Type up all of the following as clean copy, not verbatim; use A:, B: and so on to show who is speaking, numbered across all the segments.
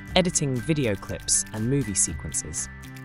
A: editing video clips and movie sequences.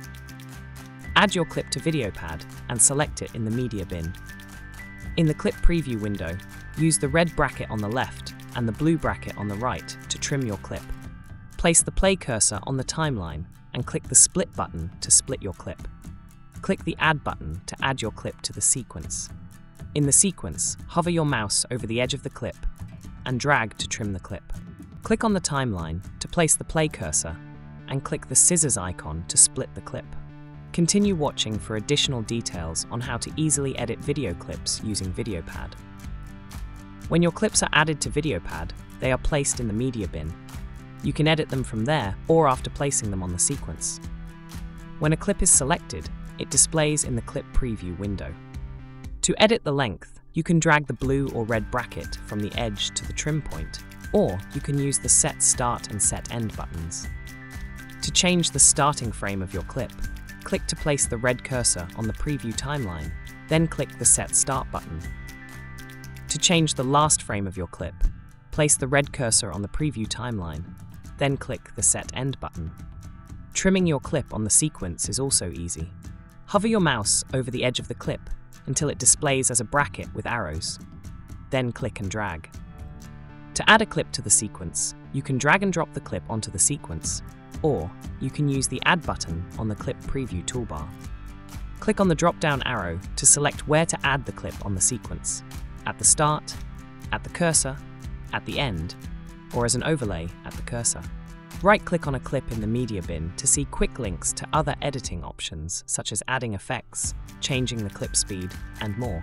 A: Add your clip to VideoPad and select it in the media bin. In the clip preview window, use the red bracket on the left and the blue bracket on the right to trim your clip. Place the play cursor on the timeline and click the split button to split your clip. Click the add button to add your clip to the sequence. In the sequence, hover your mouse over the edge of the clip and drag to trim the clip. Click on the timeline to place the play cursor and click the scissors icon to split the clip. Continue watching for additional details on how to easily edit video clips using VideoPad. When your clips are added to VideoPad, they are placed in the media bin. You can edit them from there or after placing them on the sequence. When a clip is selected, it displays in the clip preview window. To edit the length, you can drag the blue or red bracket from the edge to the trim point, or you can use the Set Start and Set End buttons. To change the starting frame of your clip, click to place the red cursor on the preview timeline, then click the Set Start button. To change the last frame of your clip, place the red cursor on the preview timeline, then click the Set End button. Trimming your clip on the sequence is also easy. Hover your mouse over the edge of the clip until it displays as a bracket with arrows. Then click and drag. To add a clip to the sequence, you can drag and drop the clip onto the sequence, or you can use the Add button on the Clip Preview toolbar. Click on the drop-down arrow to select where to add the clip on the sequence, at the start, at the cursor, at the end, or as an overlay at the cursor. Right-click on a clip in the media bin to see quick links to other editing options such as adding effects, changing the clip speed, and more.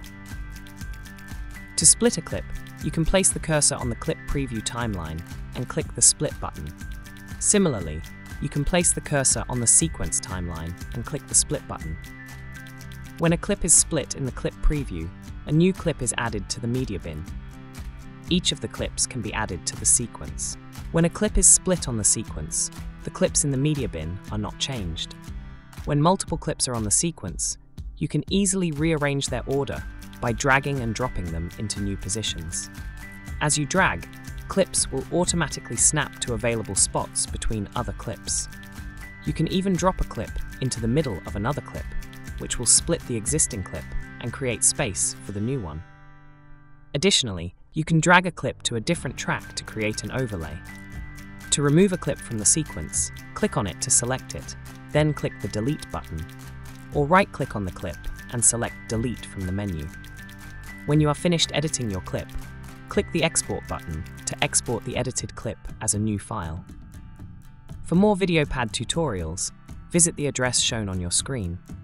A: To split a clip, you can place the cursor on the Clip Preview timeline and click the Split button. Similarly, you can place the cursor on the Sequence timeline and click the Split button. When a clip is split in the Clip Preview, a new clip is added to the media bin. Each of the clips can be added to the sequence. When a clip is split on the sequence, the clips in the media bin are not changed. When multiple clips are on the sequence, you can easily rearrange their order by dragging and dropping them into new positions. As you drag, clips will automatically snap to available spots between other clips. You can even drop a clip into the middle of another clip, which will split the existing clip and create space for the new one. Additionally, you can drag a clip to a different track to create an overlay. To remove a clip from the sequence, click on it to select it, then click the Delete button, or right-click on the clip and select Delete from the menu. When you are finished editing your clip, click the Export button to export the edited clip as a new file. For more VideoPad tutorials, visit the address shown on your screen.